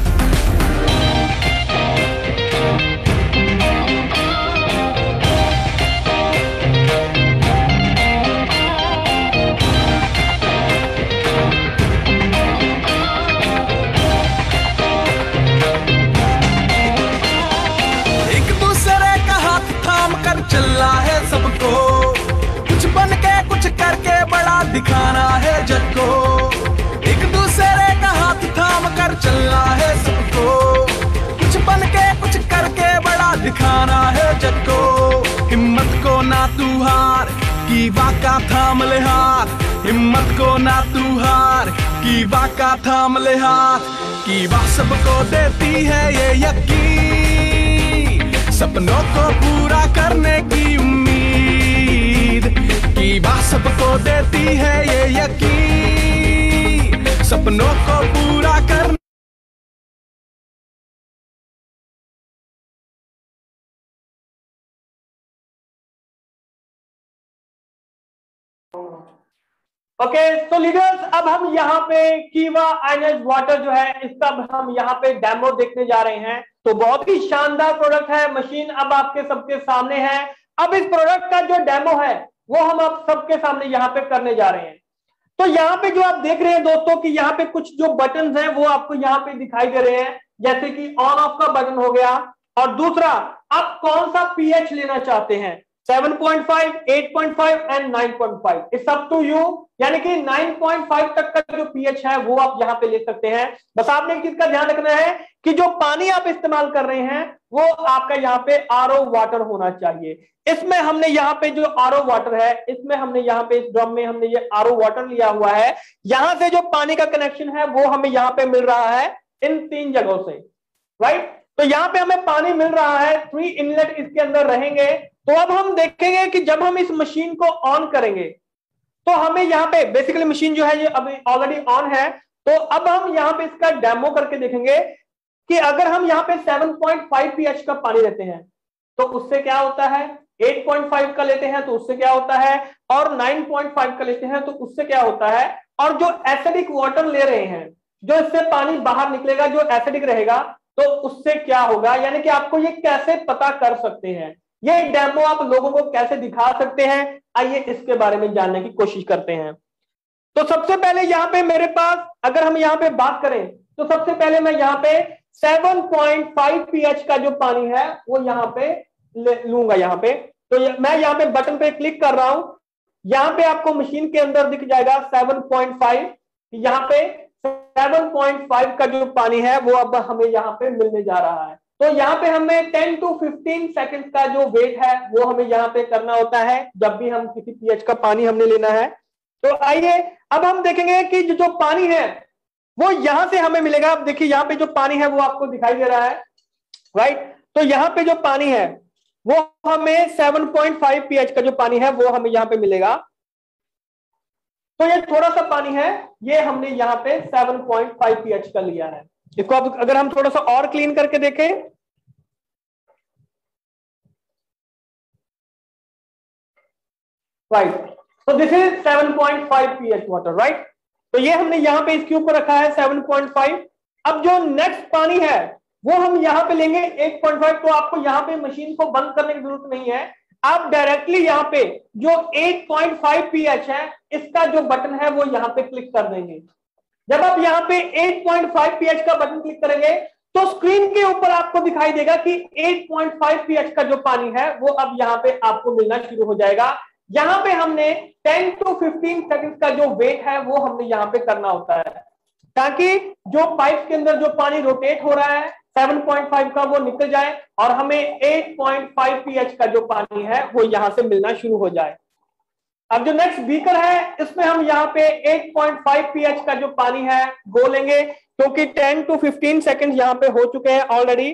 चलना है सबको, कुछ बन के कुछ करके बड़ा दिखाना है जग को। एक दूसरे का हाथ थाम कर चलना है सबको, कुछ बन के कुछ करके बड़ा दिखाना है जग को। हिम्मत को ना तू हार, कीवा का थाम ले हाथ, हिम्मत को ना तू हार, कीवा का थाम ले हाथ। कीवा सबको देती है ये यकीन, सपनों को पूरा करने की उम्मीद। कीवा सबको देती है ये यकीन, सपनों को पूरा करने। ओके तो लीडर्स, अब हम यहाँ पे कीवा आयनाइज्ड वाटर जो है इसका हम यहाँ पे डेमो देखने जा रहे हैं। तो बहुत ही शानदार प्रोडक्ट है, मशीन अब आपके सबके सामने है। अब इस प्रोडक्ट का जो डेमो है वो हम आप सबके सामने यहाँ पे करने जा रहे हैं। तो यहाँ पे जो आप देख रहे हैं दोस्तों कि यहाँ पे कुछ जो बटन हैं वो आपको यहाँ पे दिखाई दे रहे हैं, जैसे कि ऑन ऑफ का बटन हो गया, और दूसरा आप कौन सा पीएच लेना चाहते हैं, 7.5, 8.5 and 9.5, it's up to you. यानी कि 9.5 तक का जो पीएच है वो आप यहाँ पे ले सकते हैं। बस आपने एक चीज का ध्यान रखना है कि जो पानी आप इस्तेमाल कर रहे हैं वो आपका यहाँ पे आरओ वाटर होना चाहिए। इसमें हमने यहाँ पे जो आरओ वाटर है, इसमें हमने यहाँ पे इस ड्रम में हमने ये आरओ वाटर लिया हुआ है। यहां से जो पानी का कनेक्शन है वो हमें यहाँ पे मिल रहा है इन 3 जगहों से, राइट। तो यहाँ पे हमें पानी मिल रहा है, 3 इनलेट इसके अंदर रहेंगे। तो अब हम देखेंगे कि जब हम इस मशीन को ऑन करेंगे तो हमें यहाँ पे बेसिकली मशीन जो है ये अभी ऑलरेडी ऑन है। तो अब हम यहाँ पे इसका डेमो करके देखेंगे कि अगर हम यहाँ पे 7.5 pH का पानी लेते हैं तो उससे क्या होता है, 8.5 का लेते हैं तो उससे क्या होता है, और 9.5 का लेते हैं तो उससे क्या होता है। और जो एसिडिक वाटर ले रहे हैं, जो इससे पानी बाहर निकलेगा जो एसिडिक रहेगा, तो उससे क्या होगा, यानी कि आपको ये कैसे पता कर सकते हैं। ये डेमो आप लोगों को कैसे दिखा सकते हैं, आइए इसके बारे में जानने की कोशिश करते हैं। तो सबसे पहले यहाँ पे मेरे पास अगर हम यहाँ पे बात करें तो सबसे पहले मैं यहाँ पे 7.5 pH का जो पानी है वो यहाँ पे लूंगा। यहाँ पे तो मैं यहाँ पे बटन पे क्लिक कर रहा हूं, यहाँ पे आपको मशीन के अंदर दिख जाएगा 7.5। यहाँ पे 7.5 का जो पानी है वो अब हमें यहाँ पे मिलने जा रहा है। तो यहाँ पे हमें 10 to 15 सेकंड का जो वेट है वो हमें यहाँ पे करना होता है जब भी हम किसी pH का पानी हमने लेना है। तो आइए अब हम देखेंगे कि जो पानी है वो यहां से हमें मिलेगा। अब देखिए यहाँ पे जो पानी है वो आपको दिखाई दे रहा है, राइट। तो यहाँ पे जो पानी है वो हमें 7.5 pH का जो पानी है वो हमें यहाँ पे मिलेगा। तो ये थोड़ा सा पानी है, ये हमने यहाँ पे 7.5 pH का लिया है। इसको अब अगर हम थोड़ा सा और क्लीन करके देखें, राइट, तो this is 7.5 pH water, right. तो ये हमने यहाँ पे इसके ऊपर रखा है 7.5। अब जो नेक्स्ट पानी है वो हम यहाँ पे लेंगे 8.5। तो आपको यहाँ पे मशीन को बंद करने की जरूरत नहीं है, आप डायरेक्टली यहाँ पे जो 8.5 pH है इसका जो बटन है वो यहाँ पे क्लिक कर देंगे। जब आप यहाँ पे 8.5 pH का बटन क्लिक करेंगे तो स्क्रीन के ऊपर आपको दिखाई देगा कि 8.5 pH का जो पानी है वो अब यहाँ पे आपको मिलना शुरू हो जाएगा। यहाँ पे हमने 10 to 15 सेकंड का जो वेट है वो हमने यहाँ पे करना होता है ताकि जो पाइप के अंदर जो पानी रोटेट हो रहा है 7.5 का वो निकल जाए और हमें 8.5 pH का जो पानी है वो यहां से मिलना शुरू हो जाए। अब जो नेक्स्ट बीकर है इसमें हम यहाँ पे 8.5 pH का जो पानी है वो लेंगे क्योंकि 10 to 15 सेकंड यहाँ पे हो चुके हैं ऑलरेडी।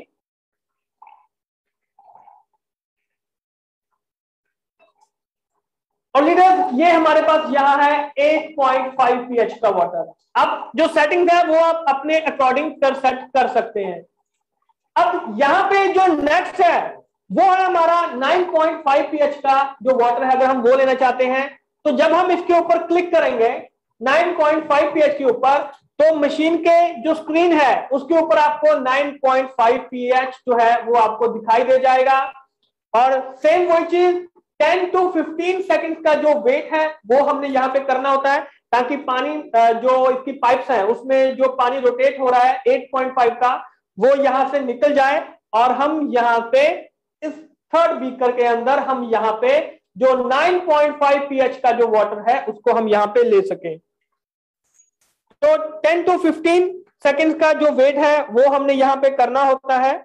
और लीडर्स ये हमारे पास यहाँ है 8.5 pH का वाटर। अब जो सेटिंग है वो आप अपने अकॉर्डिंग सेट कर सकते हैं। अब यहाँ पे जो नेक्स्ट है वो है हमारा 9.5 pH का जो वाटर है। अगर हम वो लेना चाहते हैं तो जब हम इसके ऊपर क्लिक करेंगे 9.5 pH के ऊपर तो मशीन के जो स्क्रीन है उसके ऊपर आपको 9.5 pH जो है वो आपको दिखाई दे जाएगा। और सेम वही चीज 10 to 15 सेकंड का जो वेट है वो हमने यहाँ पे करना होता है ताकि पानी जो इसकी पाइप्स हैं उसमें जो पानी रोटेट हो रहा है 8.5 का वो यहां से निकल जाए और हम यहाँ पे इस थर्ड बीकर के अंदर हम यहाँ पे जो 9.5 pH का जो वाटर है उसको हम यहाँ पे ले सकें। तो 10 to 15 सेकंड का जो वेट है वो हमने यहाँ पे करना होता है।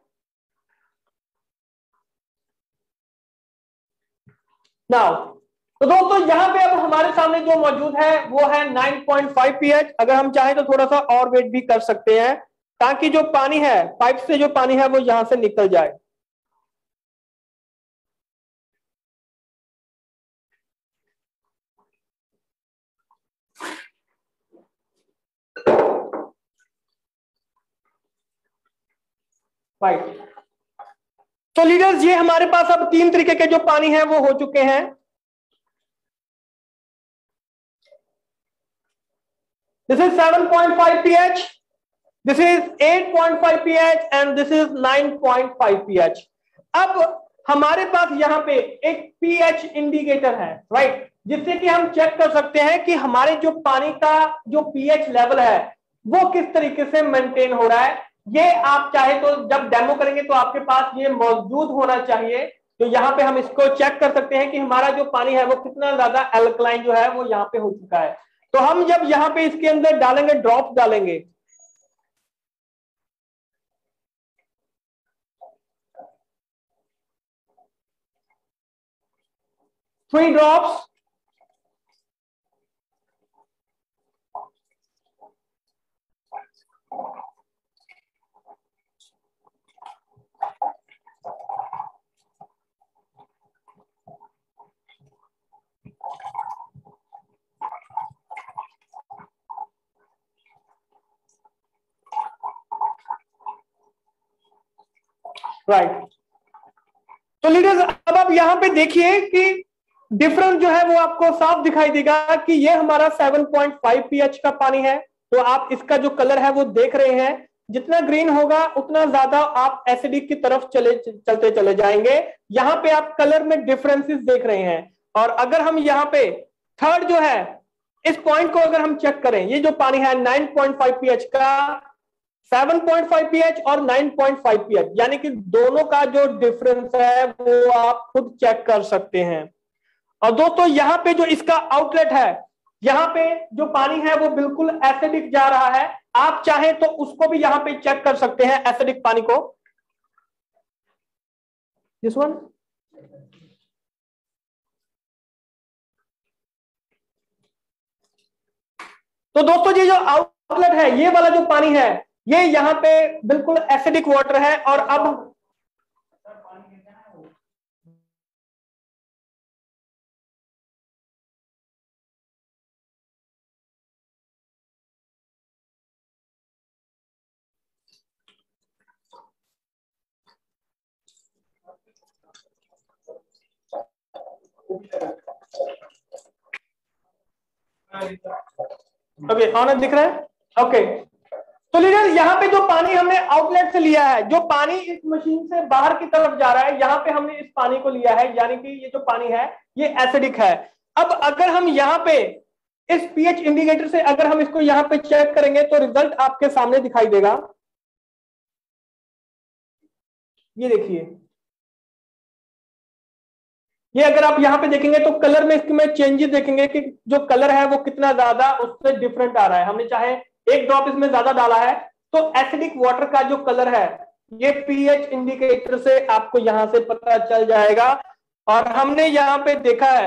नाउ तो दोस्तों यहाँ पे अब हमारे सामने जो मौजूद है वो है 9.5 pH। अगर हम चाहें तो थोड़ा सा और वेट भी कर सकते हैं ताकि जो पानी है पाइप से जो पानी है वो यहां से निकल जाए। राइट, तो लीडर्स ये हमारे पास अब 3 तरीके के जो पानी है वो हो चुके हैं। This is 7.5 pH, this is 8.5 pH and this is 9.5 pH। अब हमारे पास यहाँ पे एक pH इंडिकेटर है, राइट, जिससे कि हम चेक कर सकते हैं कि हमारे जो पानी का जो pH लेवल है वो किस तरीके से मेंटेन हो रहा है। ये आप चाहे तो जब डेमो करेंगे तो आपके पास ये मौजूद होना चाहिए। तो यहाँ पे हम इसको चेक कर सकते हैं कि हमारा जो पानी है वो कितना ज्यादा एल्कलाइन जो है वो यहाँ पे हो चुका है। तो हम जब यहाँ पे इसके अंदर डालेंगे, ड्रॉप डालेंगे, थ्री ड्रॉप्स, राइट। तो लीडर्स अब आप यहां पे देखिए कि डिफरेंस जो है वो आपको साफ दिखाई देगा कि ये हमारा 7.5 pH का पानी है। तो आप इसका जो कलर है वो देख रहे हैं, जितना ग्रीन होगा उतना ज्यादा आप एसिडिक की तरफ चलते चले जाएंगे। यहाँ पे आप कलर में डिफरेंसेस देख रहे हैं। और अगर हम यहाँ पे थर्ड जो है इस पॉइंट को अगर हम चेक करें, ये जो पानी है 9.5 pH का, 7.5 pH और 9.5 pH, यानी कि दोनों का जो डिफरेंस है वो आप खुद चेक कर सकते हैं। और दोस्तों यहाँ पे जो इसका आउटलेट है, यहाँ पे जो पानी है वो बिल्कुल एसिडिक जा रहा है। आप चाहें तो उसको भी यहाँ पे चेक कर सकते हैं, एसिडिक पानी को। दिस वन, तो दोस्तों ये जो आउटलेट है, ये वाला जो पानी है, ये यहाँ पे बिल्कुल एसिडिक वाटर है। और अब ओके, ऑनर दिख रहा है। ओके, तो लीडर यहाँ पे जो पानी हमने आउटलेट से लिया है, जो पानी इस मशीन से बाहर की तरफ जा रहा है, यहाँ पे हमने इस पानी को लिया है, यानी कि ये जो पानी है ये एसिडिक है। अब अगर हम यहाँ पे इस पीएच इंडिकेटर से अगर हम इसको यहाँ पे चेक करेंगे तो रिजल्ट आपके सामने दिखाई देगा। ये देखिए, ये अगर आप यहाँ पे देखेंगे तो कलर में इसमें चेंजेस देखेंगे कि जो कलर है वो कितना ज्यादा उससे डिफरेंट आ रहा है। हमने चाहे एक ड्रॉप इसमें ज्यादा डाला है तो एसिडिक वाटर का जो कलर है ये पीएच इंडिकेटर से आपको यहां से पता चल जाएगा। और हमने यहाँ पे देखा है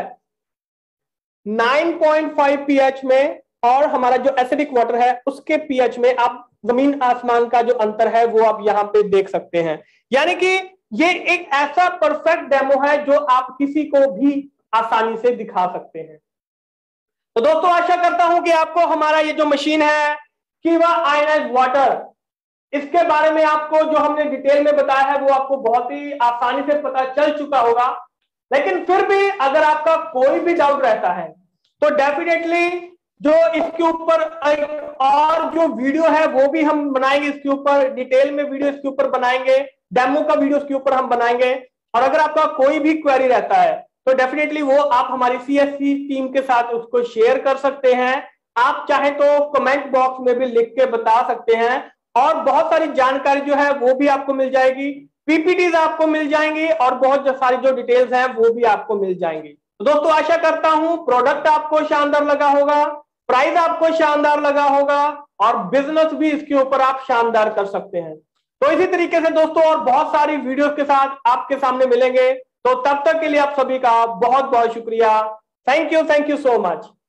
9.5 pH में और हमारा जो एसिडिक वाटर है उसके pH में आप जमीन आसमान का जो अंतर है वो आप यहाँ पे देख सकते हैं। यानी कि ये एक ऐसा परफेक्ट डेमो है जो आप किसी को भी आसानी से दिखा सकते हैं। तो दोस्तों आशा करता हूं कि आपको हमारा ये जो मशीन है कीवा आयनाइज्ड वाटर, इसके बारे में आपको जो हमने डिटेल में बताया है वो आपको बहुत ही आसानी से पता चल चुका होगा। लेकिन फिर भी अगर आपका कोई भी डाउट रहता है तो डेफिनेटली जो इसके ऊपर और जो वीडियो है वो भी हम बनाएंगे, इसके ऊपर डिटेल में वीडियो इसके ऊपर बनाएंगे, डेमो का वीडियो इसके ऊपर हम बनाएंगे। और अगर आपका कोई भी क्वेरी रहता है तो डेफिनेटली वो आप हमारी सीएससी टीम के साथ उसको शेयर कर सकते हैं। आप चाहे तो कमेंट बॉक्स में भी लिख के बता सकते हैं और बहुत सारी जानकारी जो है वो भी आपको मिल जाएगी, पीपीटीज आपको मिल जाएंगी और बहुत सारी जो डिटेल्स हैं वो भी आपको मिल जाएंगी। तो दोस्तों आशा करता हूं प्रोडक्ट आपको शानदार लगा होगा, प्राइस आपको शानदार लगा होगा और बिजनेस भी इसके ऊपर आप शानदार कर सकते हैं। तो इसी तरीके से दोस्तों और बहुत सारी वीडियोस के साथ आपके सामने मिलेंगे। तो तब तक के लिए आप सभी का बहुत बहुत शुक्रिया। Thank you so much.